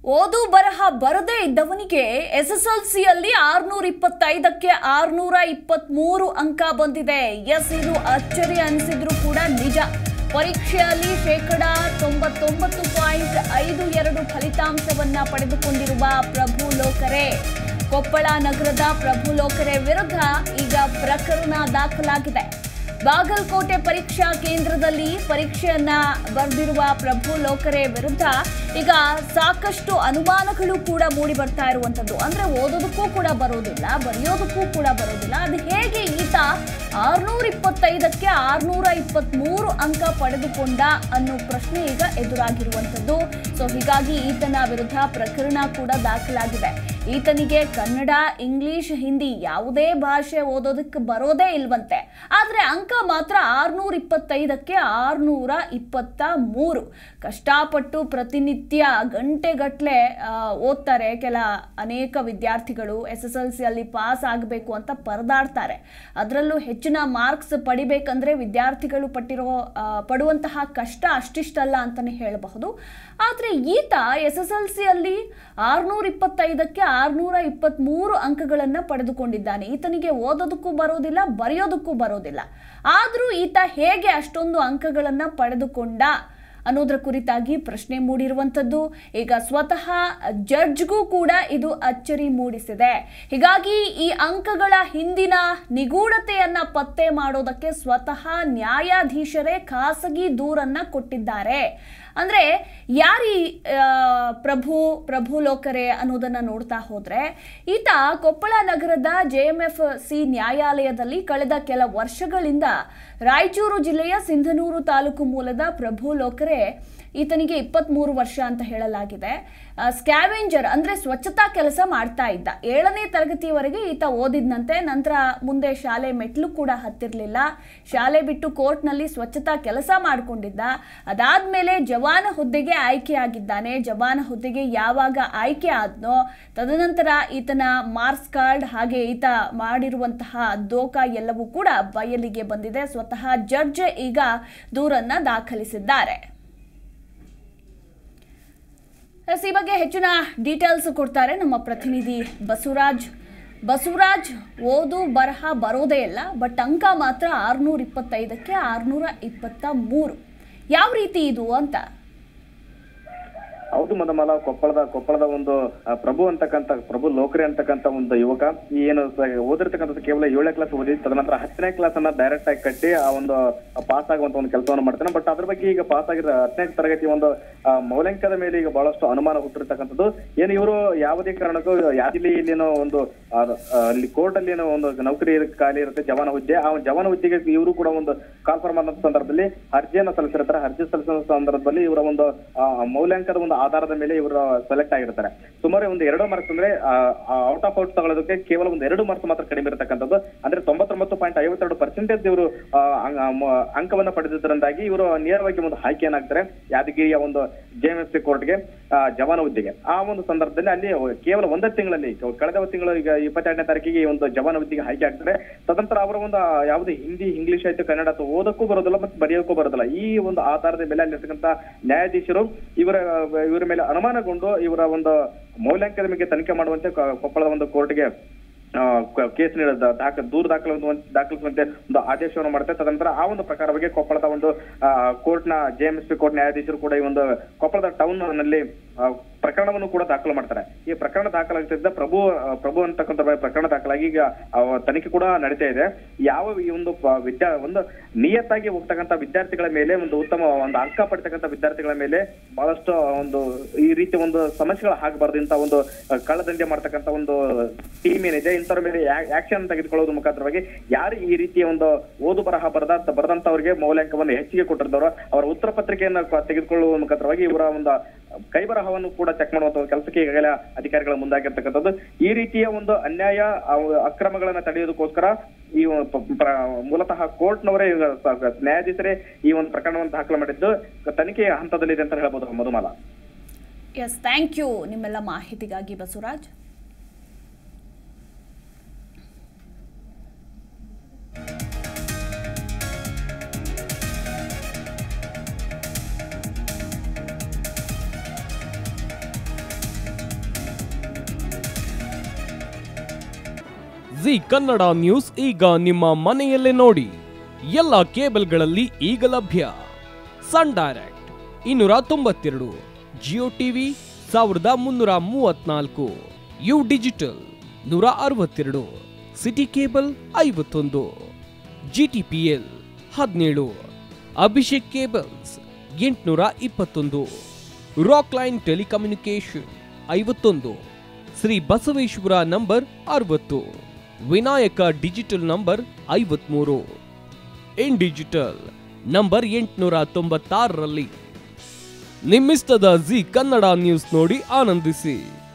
ಓದು ಬರಹ ಬರದೇ ಇದ್ದವನಿಗೆ ಎಸ್ಎಸ್ಎಲ್ಸಿಯಲ್ಲಿ 625ಕ್ಕೆ 623 ಅಂಕ ಬಂದಿದೆ. ಎಸ್, ಇದು ಅಚ್ಚರಿ ಅನಿಸಿದ್ರು ಕೂಡ ನಿಜ. ಪರೀಕ್ಷೆಯಲ್ಲಿ 99.52% ಫಲಿತಾಂಶವನ್ನ ಪಡೆದುಕೊಂಡಿರುವ ಪ್ರಭು ಲೋಕರೆ, ಕೊಪ್ಪಳ ನಗರದ ಪ್ರಭು ಲೋಕರೆ ವಿರುದ್ಧ ಈಗ ಪ್ರಕರಣ ದಾಖಲಾಗಿದೆ. ಬಾಗಲಕೋಟೆ ಪರೀಕ್ಷಾ ಕೇಂದ್ರದಲ್ಲಿ ಪರೀಕ್ಷೆಯನ್ನ ಬರೆದಿರುವ ಪ್ರಭು ಲೋಕರೆ ವಿರುದ್ಧ ಈಗ ಸಾಕಷ್ಟು ಅನುಮಾನಗಳು ಕೂಡ ಮೂಡಿ ಬರ್ತಾ ಇರುವಂತದ್ದು. ಅಂದ್ರೆ ಓದೋದಕ್ಕೂ ಕೂಡ ಬರೋದಿಲ್ಲ, ಬರೆಯೋದಕ್ಕೂ ಕೂಡ ಬರೋದಿಲ್ಲ. ಅದು ಹೇಗೆ ಈತ 625ಕ್ಕೆ 623 ಅಂಕ ಪಡೆದುಕೊಂಡ ಅನ್ನೋ ಪ್ರಶ್ನೆ ಈಗ ಎದುರಾಗಿರುವಂತದ್ದು. ಸೊ ಹೀಗಾಗಿ ಈತನ ವಿರುದ್ಧ ಪ್ರಕರಣ ಕೂಡ ದಾಖಲಾಗಿದೆ. ಈತನಿಗೆ ಕನ್ನಡ, ಇಂಗ್ಲಿಷ್, ಹಿಂದಿ ಯಾವುದೇ ಭಾಷೆ ಓದೋದಕ್ಕೆ ಬರೋದೇ ಇಲ್ವಂತೆ. ಆದ್ರೆ ಅಂಕ ಮಾತ್ರ 625ಕ್ಕೆ 623. ಕಷ್ಟಪಟ್ಟು ಪ್ರತಿನಿತ್ಯ ಗಂಟೆಗಟ್ಟಲೆ ಓದ್ತಾರೆ ಅನೇಕ ವಿದ್ಯಾರ್ಥಿಗಳು. SSLCಯಲ್ಲಿ ಪಾಸ್ ಆಗಬೇಕು ಅಂತ ಪರದಾಡ್ತಾರೆ. ಅದರಲ್ಲೂ ಹೆಚ್ಚಿನ ಮಾರ್ಕ್ಸ್ ಪಡಿಬೇಕಂದ್ರೆ ವಿದ್ಯಾರ್ಥಿಗಳು ಪಡುವಂತಹ ಕಷ್ಟ ಅಷ್ಟಿಷ್ಟಲ್ಲ ಅಂತಾನೆ ಹೇಳಬಹುದು. ಆದ್ರೆ ಈತ SSLCಯಲ್ಲಿ 625ಕ್ಕೆ 623 ಅಂಕಗಳನ್ನು ಪಡೆದುಕೊಂಡಿದ್ದಾನೆ. ಈತನಿಗೆ ಓದೋದಕ್ಕೂ ಬರೋದಿಲ್ಲ, ಬರೆಯೋದಕ್ಕೂ ಬರೋದಿಲ್ಲ. ಆದ್ರೂ ಈತ ಹೇಗೆ ಅಷ್ಟೊಂದು ಅಂಕಗಳನ್ನ ಪಡೆದುಕೊಂಡ ಅನ್ನೋದ್ರ ಕುರಿತಾಗಿ ಪ್ರಶ್ನೆ ಮೂಡಿರುವಂಥದ್ದು. ಈಗ ಸ್ವತಃ ಜಡ್ಜ್ಗೂ ಕೂಡ ಇದು ಅಚ್ಚರಿ ಮೂಡಿಸಿದೆ. ಹೀಗಾಗಿ ಈ ಅಂಕಗಳ ಹಿಂದಿನ ನಿಗೂಢತೆಯನ್ನ ಪತ್ತೆ ಮಾಡೋದಕ್ಕೆ ಸ್ವತಃ ನ್ಯಾಯಾಧೀಶರೇ ಖಾಸಗಿ ದೂರನ್ನ ಕೊಟ್ಟಿದ್ದಾರೆ. ಅಂದ್ರೆ ಯಾರಿ ಪ್ರಭು ಲೋಕರೆ ಅನ್ನೋದನ್ನ ನೋಡ್ತಾ ಹೋದ್ರೆ, ಈತ ಕೊಪ್ಪಳ ನಗರದ JMFC ನ್ಯಾಯಾಲಯದಲ್ಲಿ ಕಳೆದ ಕೆಲ ವರ್ಷಗಳಿಂದ ರಾಯಚೂರು ಜಿಲ್ಲೆಯ ಸಿಂಧನೂರು ತಾಲೂಕು ಮೂಲದ ಪ್ರಭು ಲೋಕರೆ, ಈತನಿಗೆ 23 ವರ್ಷ ಅಂತ ಹೇಳಲಾಗಿದೆ, ಸ್ಕ್ಯಾವೆಂಜರ್ ಅಂದ್ರೆ ಸ್ವಚ್ಛತಾ ಕೆಲಸ ಮಾಡ್ತಾ ಇದ್ದ. 7ನೇ ತರಗತಿಯವರೆಗೆ ಈತ ಓದಿದ್ನಂತೆ. ನಂತರ ಮುಂದೆ ಶಾಲೆ ಮೆಟ್ಲು ಕೂಡ ಹತ್ತಿರಲಿಲ್ಲ. ಶಾಲೆ ಬಿಟ್ಟು ಕೋರ್ಟ್ನಲ್ಲಿ ಸ್ವಚ್ಛತಾ ಕೆಲಸ ಮಾಡಿಕೊಂಡಿದ್ದ. ಅದಾದ್ಮೇಲೆ ಜವಾನ ಹುದ್ದೆಗೆ ಆಯ್ಕೆಯಾಗಿದ್ದಾನೆ. ಜವಾನ ಹುದ್ದೆಗೆ ಯಾವಾಗ ಆಯ್ಕೆ ಆದ್ನೋ ತದನಂತರ ಈತನ ಮಾರ್ಕ್ಸ್ ಕಾರ್ಡ್ ಹಾಗೆ ಈತ ಮಾಡಿರುವಂತಹ ದೋಖ ಎಲ್ಲವೂ ಕೂಡ ಬಯಲಿಗೆ ಬಂದಿದೆ. ಸ್ವತಃ ಜಡ್ಜ್ ಈಗ ದೂರನ್ನ ದಾಖಲಿಸಿದ್ದಾರೆ. ಈ ಬಗ್ಗೆ ಹೆಚ್ಚಿನ ಡೀಟೇಲ್ಸ್ ಕೊಡ್ತಾರೆ ನಮ್ಮ ಪ್ರತಿನಿಧಿ ಬಸವರಾಜ್. ಓದು ಬರಹ ಬರೋದೇ ಇಲ್ಲ, ಬಟ್ ಅಂಕ ಮಾತ್ರ 625ಕ್ಕೆ 623. ಯಾವ ರೀತಿ ಇದು ಅಂತ? ಹೌದು ಮಧುಮಾಲ, ಕೊಪ್ಪಳದ ಒಂದು ಪ್ರಭು ಲೋಕರೆ ಅಂತಕ್ಕಂಥ ಒಂದು ಯುವಕ ಏನು ಓದಿರ್ತಕ್ಕಂಥದ್ದು ಕೇವಲ 7ನೇ ಕ್ಲಾಸ್ ಓದಿ ತದನಂತರ 10ನೇ ಕ್ಲಾಸ್ ಅನ್ನ ಡೈರೆಕ್ಟ್ ಆಗಿ ಕಟ್ಟಿ ಆ ಒಂದು ಪಾಸ್ ಆಗುವಂತ ಒಂದು ಕೆಲಸವನ್ನು ಮಾಡ್ತಾನೆ. ಬಟ್ ಅದ್ರ ಬಗ್ಗೆ ಈಗ ಪಾಸ್ ಆಗಿರೋ 10ನೇ ತರಗತಿ ಒಂದು ಮೌಲ್ಯಾಂಕದ ಮೇಲೆ ಈಗ ಬಹಳಷ್ಟು ಅನುಮಾನ ಹುಟ್ಟಿರ್ತಕ್ಕಂಥದ್ದು. ಏನು ಇವರು ಯಾವುದೇ ಕಾರಣಕ್ಕೂ ಯಾದಿಲಿನೋ ಒಂದು ಕೋರ್ಟ್ ಅಲ್ಲಿ ಏನೋ ಒಂದು ನೌಕರಿ ಖಾಲಿ ಇರುತ್ತೆ, ಜವಾನ ಹುದ್ದೆ. ಆ ಜವಾನ ಹುದ್ದೆಗೆ ಇವರು ಕೂಡ ಒಂದು ಕಾಲ್ಫಾರ್ಮ್ ಆದಂತ ಸಂದರ್ಭದಲ್ಲಿ ಅರ್ಜಿಯನ್ನು ಸಲ್ಲಿಸಿರ್ತಾರೆ. ಅರ್ಜಿ ಸಲ್ಲಿಸಿದ ಸಂದರ್ಭದಲ್ಲಿ ಇವರ ಒಂದು ಮೌಲ್ಯಾಂಕದ ಒಂದು ಆಧಾರದ ಮೇಲೆ ಇವರು ಸೆಲೆಕ್ಟ್ ಆಗಿರ್ತಾರೆ. ಸುಮಾರು ಒಂದು 2 ಮಾರ್ಕ್ಸ್ ಅಂದ್ರೆ ಔಟ್ ಆಫ್ ಔಟ್ ತಗೊಳ್ಳೋದಕ್ಕೆ ಕೇವಲ ಒಂದು 2 ಮಾರ್ಕ್ಸ್ ಮಾತ್ರ ಕಡಿಮೆ ಇರತಕ್ಕಂಥದ್ದು. ಅಂದ್ರೆ 99.52% ಇವರು ಅಂಕವನ್ನ ಪಡೆದಿದ್ದರಿಂದಾಗಿ ಇವರು ನೇರವಾಗಿ ಒಂದು ಆಯ್ಕೆಯನ್ನಾಗ್ತಾರೆ ಯಾದಗಿರಿಯ ಒಂದು JMFC ಕೋರ್ಟ್ಗೆ ಜವಾನ ಹುದ್ದೆಗೆ. ಆ ಒಂದು ಸಂದರ್ಭದಲ್ಲಿ ಅಲ್ಲಿ ಕೇವಲ 1 ತಿಂಗಳಲ್ಲಿ, ಕಳೆದ ತಿಂಗಳು ಈಗ 22ನೇ ತಾರೀಕಿಗೆ ಈ ಒಂದು ಜವಾನ ಹುದ್ದೆಗೆ ಆಯ್ಕೆ ಆಗ್ತಾರೆ. ತದನಂತರ ಅವರ ಒಂದು ಯಾವುದೇ ಹಿಂದಿ, ಇಂಗ್ಲಿಷ್ ಆಯ್ತು, ಕನ್ನಡ ಅಥವಾ ಓದಕ್ಕೂ ಬರೋದಿಲ್ಲ ಮತ್ತು ಬರೆಯೋಕ್ಕೂ ಬರೋದಿಲ್ಲ. ಈ ಒಂದು ಆಧಾರದ ಮೇಲೆ ಅಲ್ಲಿರ್ತಕ್ಕಂಥ ನ್ಯಾಯಾಧೀಶರು ಇವರ ಮೇಲೆ ಅನುಮಾನಗೊಂಡು ಇವರ ಒಂದು ಮೌಲ್ಯಾಂಕದ ಬಗ್ಗೆ ತನಿಖೆ ಮಾಡುವಂತೆ ಕೊಪ್ಪಳದ ಒಂದು ಕೋರ್ಟ್ಗೆ ಕೇಸ್ ದೂರು ದಾಖಲಿಸುವಂತೆ ಒಂದು ಆದೇಶವನ್ನು ಮಾಡುತ್ತೆ. ತದನಂತರ ಆ ಒಂದು ಪ್ರಕಾರವಾಗಿ ಕೊಪ್ಪಳದ ಒಂದು ಕೋರ್ಟ್ನ JMFC ಕೋರ್ಟ್ ನ್ಯಾಯಾಧೀಶರು ಕೂಡ ಈ ಒಂದು ಕೊಪ್ಪಳದ ಟೌನ್ ನಲ್ಲಿ ಪ್ರಕರಣವನ್ನು ಕೂಡ ದಾಖಲು ಮಾಡ್ತಾರೆ. ಈ ಪ್ರಕರಣ ದಾಖಲಾಗ್ತಿದ್ದ ಪ್ರಭು ಅಂತಕ್ಕಂಥ ಪ್ರಕರಣ ದಾಖಲಾಗಿ ಈಗ ತನಿಖೆ ಕೂಡ ನಡೀತಾ ಇದೆ. ಯಾವ ಈ ಒಂದು ಒಂದು ನಿಯತ್ತಾಗಿ ಹೋಗ್ತಕ್ಕಂಥ ವಿದ್ಯಾರ್ಥಿಗಳ ಮೇಲೆ, ಒಂದು ಉತ್ತಮ ಒಂದು ಅಂಕ ಪಡಿತಕ್ಕಂಥ ವಿದ್ಯಾರ್ಥಿಗಳ ಮೇಲೆ ಬಹಳಷ್ಟು ಒಂದು ಈ ರೀತಿ ಒಂದು ಸಮಸ್ಯೆಗಳು ಆಗಬಾರ್ದು. ಇಂಥ ಒಂದು ಕಳ್ಳದಂಧೆ ಮಾಡ್ತಕ್ಕಂಥ ಒಂದು ಟೀಮ್ ಏನಿದೆ, ಇಂಥವ್ರ ಮೇಲೆ ಆಕ್ಷನ್ ತೆಗೆದುಕೊಳ್ಳೋದ್ರ ಮುಖಾಂತರವಾಗಿ ಯಾರು ಈ ರೀತಿಯ ಒಂದು ಓದು ಬರಹ ಬರೆದಂತವರಿಗೆ ಮೌಲ್ಯಾಂಕವನ್ನು ಹೆಚ್ಚಿಗೆ ಕೊಟ್ಟಿರ್ತಾರೋ ಅವರ ಉತ್ತರ ಪತ್ರಿಕೆಯನ್ನು ತೆಗೆದುಕೊಳ್ಳುವ ಮುಖಾಂತರವಾಗಿ ಇವರ ಒಂದು ಕೈಬರಹವನ್ನು ಕೂಡ ಚೆಕ್ ಮಾಡುವಂತ ಕೆಲಸಕ್ಕೆ ಈಗಾಗಲೇ ಅಧಿಕಾರಿಗಳ ಮುಂದಾಗಿರ್ತಕ್ಕಂಥದ್ದು. ಈ ರೀತಿಯ ಒಂದು ಅನ್ಯಾಯ ಅಕ್ರಮಗಳನ್ನ ತಡೆಯೋದಕ್ಕೋಸ್ಕರ ಈ ಮೂಲತಃ ಕೋರ್ಟ್ನವರೇ ನ್ಯಾಯಾಧೀಶರೇ ಈ ಒಂದು ಪ್ರಕರಣವನ್ನು ದಾಖಲು ಮಾಡಿದ್ದು ತನಿಖೆಯ ಹಂತದಲ್ಲಿದೆ ಅಂತ ಹೇಳ್ಬೋದು ಮಧುಮಾಲ. ಎಸ್, ಥ್ಯಾಂಕ್ ಯು ನಿಮ್ಮೆಲ್ಲ ಮಾಹಿತಿಗಾಗಿ ಬಸವರಾಜ್. ಜಿ ಕನ್ನಡ ನ್ಯೂಸ್ ಈಗ ನಿಮ್ಮ ಮನೆಯಲ್ಲೇ ನೋಡಿ. ಎಲ್ಲ ಕೇಬಲ್ಗಳಲ್ಲಿ ಈಗ ಲಭ್ಯ. Sun Direct 292, Jio TV 1334, you digital 162, city cable 51, GTPL 17, Abhishek cables 821, rock line telecommunication 51, Shri Basaveshwara number 60, Vinayaka digital number 53, in digital number 896ರಲ್ಲಿ. ನಿಮ್ಮಿಸ್ತದ ಜಿ ಕನ್ನಡ ನ್ಯೂಸ್ ನೋಡಿ ಆನಂದಿಸಿ.